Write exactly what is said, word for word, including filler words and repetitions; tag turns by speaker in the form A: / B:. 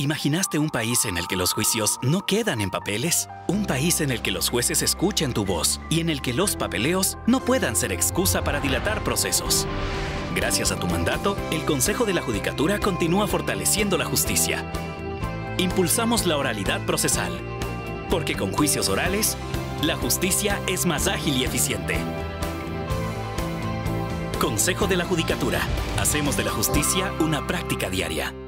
A: ¿Imaginaste un país en el que los juicios no quedan en papeles? Un país en el que los jueces escuchen tu voz y en el que los papeleos no puedan ser excusa para dilatar procesos. Gracias a tu mandato, el Consejo de la Judicatura continúa fortaleciendo la justicia. Impulsamos la oralidad procesal, porque con juicios orales, la justicia es más ágil y eficiente. Consejo de la Judicatura. Hacemos de la justicia una práctica diaria.